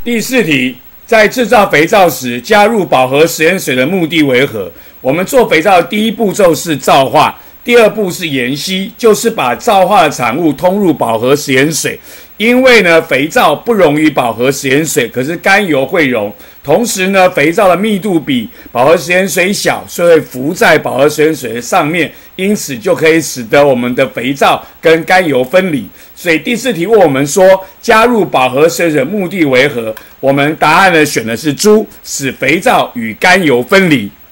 第4题，在制造肥皂时加入饱和食盐水的目的为何？我们做肥皂的第一步骤是皂化，第2步是研析，就是把皂化的产物通入饱和食盐水。因为呢，肥皂不溶于饱和食盐水，可是甘油会溶。同时呢，肥皂的密度比饱和食盐水小，所以会浮在饱和食盐水的上面，因此就可以使得我们的肥皂跟甘油分离。所以第4题问我们说，加入饱和食盐水的目的为何？我们答案呢选的是猪，使肥皂与甘油分离。